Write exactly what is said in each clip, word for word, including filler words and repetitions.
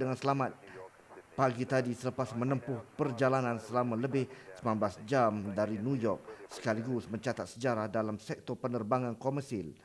dengan selamat pagi tadi selepas menempuh perjalanan selama lebih sembilan belas jam dari New York, sekaligus mencatat sejarah dalam sektor penerbangan komersil.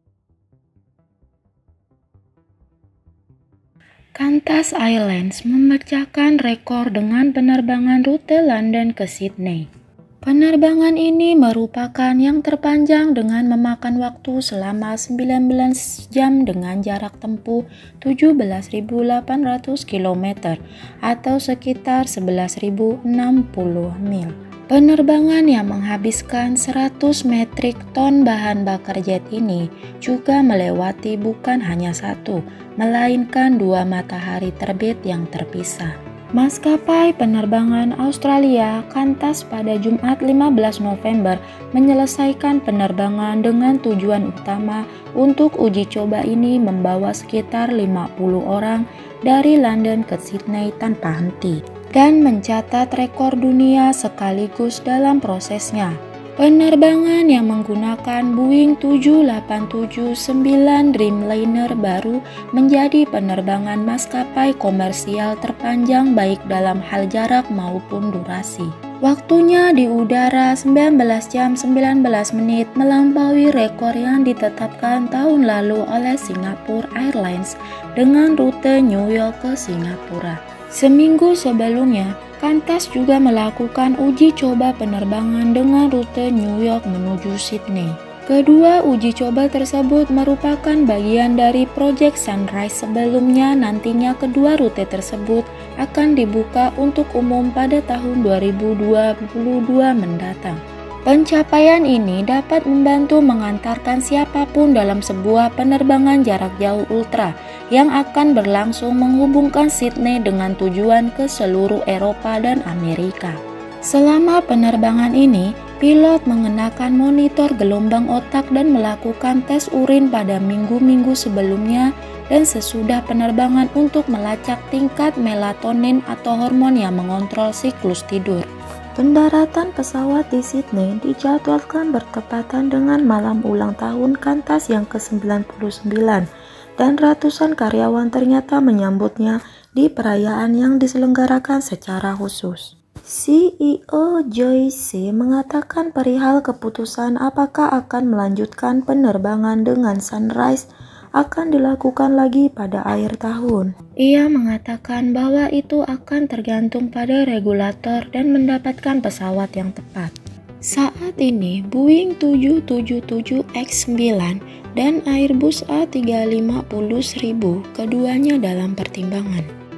Qantas Airlines memecahkan rekor dengan penerbangan rute London ke Sydney. Penerbangan ini merupakan yang terpanjang dengan memakan waktu selama sembilan belas jam dengan jarak tempuh tujuh belas ribu delapan ratus kilometer atau sekitar sebelas ribu enam puluh mil. Penerbangan yang menghabiskan seratus metrik ton bahan bakar jet ini juga melewati bukan hanya satu, melainkan dua matahari terbit yang terpisah. Maskapai penerbangan Australia Qantas pada Jumat lima belas November menyelesaikan penerbangan dengan tujuan utama untuk uji coba ini membawa sekitar lima puluh orang dari London ke Sydney tanpa henti dan mencatat rekor dunia sekaligus dalam prosesnya. Penerbangan yang menggunakan Boeing tujuh delapan tujuh sembilan Dreamliner baru menjadi penerbangan maskapai komersial terpanjang baik dalam hal jarak maupun durasi. Waktunya di udara sembilan belas jam sembilan belas menit melampaui rekor yang ditetapkan tahun lalu oleh Singapore Airlines dengan rute New York ke Singapura. Seminggu sebelumnya, Qantas juga melakukan uji coba penerbangan dengan rute New York menuju Sydney. Kedua uji coba tersebut merupakan bagian dari proyek Sunrise sebelumnya. Nantinya kedua rute tersebut akan dibuka untuk umum pada tahun dua ribu dua puluh dua mendatang. Pencapaian ini dapat membantu mengantarkan siapapun dalam sebuah penerbangan jarak jauh ultra yang akan berlangsung menghubungkan Sydney dengan tujuan ke seluruh Eropa dan Amerika. Selama penerbangan ini, pilot mengenakan monitor gelombang otak dan melakukan tes urin pada minggu-minggu sebelumnya dan sesudah penerbangan untuk melacak tingkat melatonin atau hormon yang mengontrol siklus tidur. Pendaratan pesawat di Sydney dijadwalkan bertepatan dengan malam ulang tahun Qantas yang ke sembilan puluh sembilan dan ratusan karyawan ternyata menyambutnya di perayaan yang diselenggarakan secara khusus. C E O Joyce mengatakan perihal keputusan apakah akan melanjutkan penerbangan dengan Sunrise akan dilakukan lagi pada akhir tahun. Ia mengatakan bahwa itu akan tergantung pada regulator dan mendapatkan pesawat yang tepat. Saat ini Boeing tujuh tujuh tujuh X sembilan dan Airbus A tiga lima nol seribu keduanya dalam pertimbangan.